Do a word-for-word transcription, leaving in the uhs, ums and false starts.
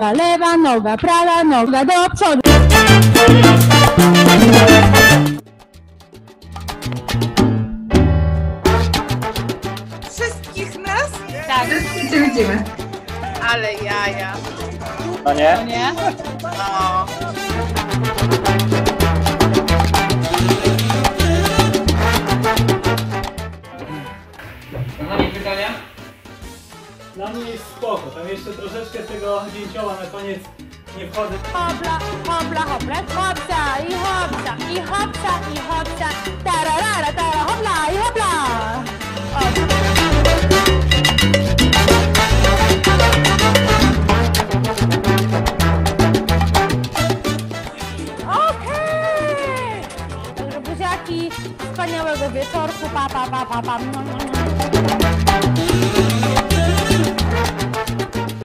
Lewa noga, prawa noga do przodu. Wszystkich nas? Tak. Wszyscy cię widzimy. Ale jaja. No nie? No nie? No. Jakieś pytania? Dla mnie jest spoko, tam jeszcze troszeczkę tego dzięcioła na koniec nie wchodzę. Hopla, hopla, hopla, hopsa i hopsa, i hopsa, i hopsa, tararara, tara, hopla, i hopla. Okej! Także buziaki, wspaniałego wieczorku, pa, pa, pa, pa, pa.